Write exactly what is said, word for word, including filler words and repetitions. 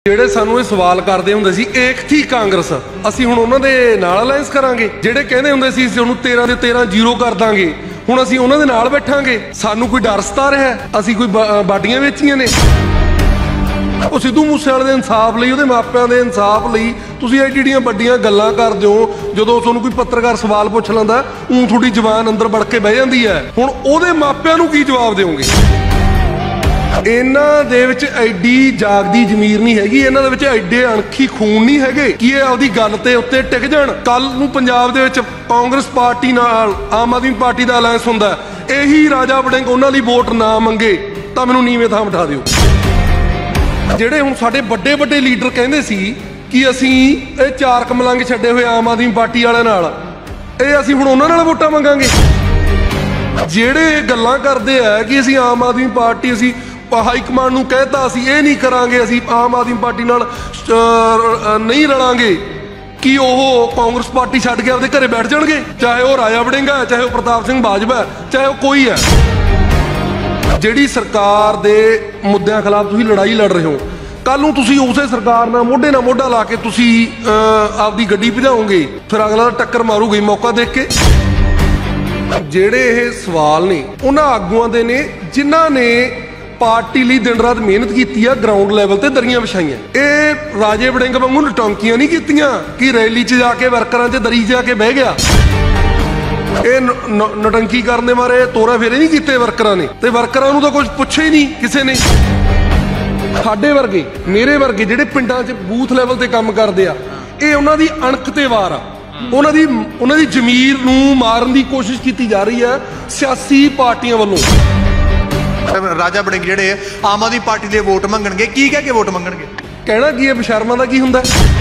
ਜਿਹੜੇ ਸਾਨੂੰ ਇਹ ਸਵਾਲ ਕਰਦੇ ਹੁੰਦੇ ਸੀ ਏਕਥੀ ਕਾਂਗਰਸ, ਅਸੀਂ ਹੁਣ ਉਹਨਾਂ ਦੇ ਨਾਲ ਅਲਾਈਅੰਸ ਕਰਾਂਗੇ। ਜਿਹੜੇ ਕਹਿੰਦੇ ਹੁੰਦੇ ਸੀ ਅਸੀਂ ਉਹਨੂੰ ਤੇਰਾਂ ਦੇ ਤੇਰਾਂ ਜ਼ੀਰੋ ਕਰ ਦਾਂਗੇ, ਹੁਣ ਅਸੀਂ ਉਹਨਾਂ ਦੇ ਨਾਲ ਬੈਠਾਂਗੇ। ਸਾਨੂੰ ਕੋਈ ਡਰ ਸਤਾ ਰਿਹਾ? ਅਸੀਂ ਕੋਈ ਬਾਡੀਆਂ ਵੇਚੀਆਂ ਨੇ? ਉਹ ਸਿੱਧੂ ਮੂਸੇਵਾਲੇ ਦੇ ਇਨਸਾਫ ਲਈ, ਉਹਦੇ ਮਾਪਿਆਂ ਦੇ ਇਨਸਾਫ ਲਈ ਤੁਸੀਂ ਐਡੀਆਂ ਵੱਡੀਆਂ ਗੱਲਾਂ ਕਰਦੇ ਹੋ। ਜਦੋਂ ਤੁਹਾਨੂੰ ਕੋਈ ਪੱਤਰਕਾਰ ਸਵਾਲ ਪੁੱਛ ਲੈਂਦਾ, ਊਂ ਤੁਹਾਡੀ ਜ਼ਬਾਨ ਅੰਦਰ ਵੜ ਕੇ ਬਹਿ ਜਾਂਦੀ ਹੈ। ਹੁਣ ਉਹਦੇ ਮਾਪਿਆਂ ਨੂੰ ਕੀ ਜਵਾਬ ਦਿਓਗੇ? ਇਹਨਾਂ ਦੇ ਵਿੱਚ ਐਡੀ ਜਾਗਦੀ ਜ਼ਮੀਰ ਨਹੀਂ ਹੈਗੀ, ਇਹਨਾਂ ਦੇ ਵਿੱਚ ਐਡੇ ਅਣਖੀ ਖੂਨ ਨਹੀਂ ਹੈਗੇ ਕਿ ਇਹ ਆਪਦੀ ਗੱਲ ਤੇ ਉੱਤੇ ਟਿਕ ਜਾਣ। ਕੱਲ ਨੂੰ ਪੰਜਾਬ ਦੇ ਵਿੱਚ ਕਾਂਗਰਸ ਪਾਰਟੀ ਨਾਲ ਆਮ ਆਦਮੀ ਪਾਰਟੀ ਦਾ ਅਲਾਇੰਸ ਹੁੰਦਾ, ਇਹੀ ਰਾਜਾ ਵੜਿੰਗ ਉਹਨਾਂ ਲਈ ਵੋਟ ਨਾ ਮੰਗੇ ਤਾਂ ਮੈਨੂੰ ਨੀਵੇਂ ਥਾਂ ਬਿਠਾ ਦਿਓ। ਜਿਹੜੇ ਹੁਣ ਸਾਡੇ ਵੱਡੇ ਵੱਡੇ ਲੀਡਰ ਕਹਿੰਦੇ ਸੀ ਕਿ ਅਸੀਂ ਇਹ ਚਾਰ ਕਮਲੰਗ ਛੱਡੇ ਹੋਏ ਆਮ ਆਦਮੀ ਪਾਰਟੀ ਵਾਲਿਆਂ ਨਾਲ, ਇਹ ਅਸੀਂ ਹੁਣ ਉਹਨਾਂ ਨਾਲ ਵੋਟਾਂ ਮੰਗਾਂਗੇ। ਜਿਹੜੇ ਗੱਲਾਂ ਕਰਦੇ ਆ ਕਿ ਅਸੀਂ ਆਮ ਆਦਮੀ ਪਾਰਟੀ, ਅਸੀਂ ਹਾਈ ਕਮਾਂਡ ਨੂੰ ਕਹਿਤਾ ਅਸੀਂ ਇਹ ਨਹੀਂ ਕਰਾਂਗੇ, ਅਸੀਂ ਆਮ ਆਦਮੀ ਪਾਰਟੀ ਨਾਲ ਨਹੀਂ ਰਲਾਂਗੇ, ਕਿ ਉਹ ਕਾਂਗਰਸ ਪਾਰਟੀ ਛੱਡ ਕੇ ਆਪਦੇ ਘਰੇ ਬੈਠ ਜਾਣਗੇ? ਚਾਹੇ ਉਹ ਰਾਜਾ ਵੜਿੰਗ ਹੈ, ਚਾਹੇ ਉਹ ਪ੍ਰਤਾਪ ਸਿੰਘ ਬਾਜਵਾ ਹੈ, ਚਾਹੇ ਉਹ ਕੋਈ ਹੈ। ਜਿਹੜੀ ਸਰਕਾਰ ਦੇ ਮੁੱਦਿਆਂ ਖਿਲਾਫ ਤੁਸੀਂ ਲੜਾਈ ਲੜ ਰਹੇ ਹੋ, ਕੱਲ ਨੂੰ ਤੁਸੀਂ ਉਸੇ ਸਰਕਾਰ ਨਾਲ ਮੋਢੇ ਨਾਲ ਮੋਢਾ ਲਾ ਕੇ ਤੁਸੀਂ ਆਪਦੀ ਗੱਡੀ ਭਜਾਓਗੇ, ਫਿਰ ਅਗਲਾ ਟੱਕਰ ਮਾਰੂਗੀ ਮੌਕਾ ਦੇਖ ਕੇ। ਜਿਹੜੇ ਇਹ ਸਵਾਲ ਨੇ ਉਹਨਾਂ ਆਗੂਆਂ ਦੇ ਨੇ ਜਿਨ੍ਹਾਂ ਨੇ ਪਾਰਟੀ ਲਈ ਦਿਨ ਰਾਤ ਮਿਹਨਤ ਕੀਤੀ ਆ, ਗਰਾਊਂਡ ਲੈਵਲ ਤੇ ਦਰੀਆਂ ਵਿਛਾਈਆਂ। ਇਹ ਰਾਜੇ ਵੜਿੰਗ ਵਾਂਗੂ ਨਟੌਂਕੀਆਂ ਨਹੀਂ ਕੀਤੀਆਂ ਕਿ ਰੈਲੀ 'ਚ ਜਾ ਕੇ ਵਰਕਰਾਂ 'ਚ ਦਰੀ ਜਾ ਕੇ ਬਹਿ ਗਿਆ। ਇਹ ਨਟੰਕੀ ਕਰਨ ਦੇ ਮਾਰੇ ਤੋਰਾ ਫੇਰੇ ਨਹੀਂ ਕੀਤੇ ਵਰਕਰਾਂ ਨੇ, ਤੇ ਵਰਕਰਾਂ ਨੂੰ ਤਾਂ ਕੁਝ ਪੁੱਛਿਆ ਹੀ ਨਹੀਂ ਕਿਸੇ ਨੇ। ਸਾਡੇ ਵਰਗੇ, ਮੇਰੇ ਵਰਗੇ ਜਿਹੜੇ ਪਿੰਡਾਂ 'ਚ ਬੂਥ ਲੈਵਲ ਤੇ ਕੰਮ ਕਰਦੇ ਆ, ਇਹ ਉਹਨਾਂ ਦੀ ਅਣਖ ਤੇ ਵਾਰ ਆ। ਉਹਨਾਂ ਦੀ ਉਹਨਾਂ ਦੀ ਜ਼ਮੀਰ ਨੂੰ ਮਾਰਨ ਦੀ ਕੋਸ਼ਿਸ਼ ਕੀਤੀ ਜਾ ਰਹੀ ਹੈ ਸਿਆਸੀ ਪਾਰਟੀਆਂ ਵੱਲੋਂ। ਰਾਜਾ ਵੜਿੰਗ ਜਿਹੜੇ ਆਮ ਆਦਮੀ ਪਾਰਟੀ ਦੇ ਵੋਟ ਮੰਗਣਗੇ, ਕੀ ਕਹਿ ਕੇ ਵੋਟ ਮੰਗਣਗੇ? ਕਹਿਣਾ ਕੀ ਹੈ, ਬਸ਼ਰਮਾਂ ਦਾ ਕੀ ਹੁੰਦਾ?